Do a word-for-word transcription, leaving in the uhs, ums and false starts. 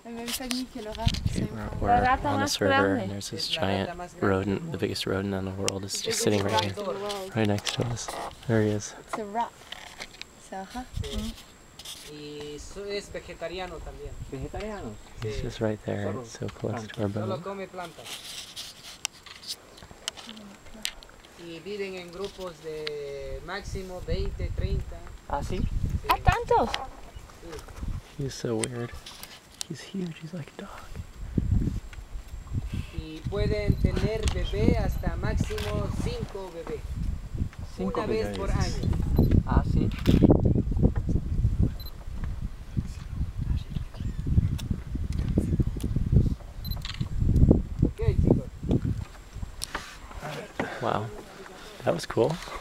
Okay, we're, we're on this river and there's this giant rodent, the biggest rodent in the world, is just sitting right here, right next to us. There he is. It's a rat. Saha? Mm. Y es vegetariano también. ¿Vegetariano? He's just right there, it's so close to our boat. Solo come plantas. Y viven en grupos de máximo veinte, treinta. Ah, sí? ¿A tantos? He's so weird. He's huge, he's like a dog. Y pueden tener bebé hasta máximo cinco bebés. Una vez por año. Ah, sí. Ok, chicos. Wow, that was cool.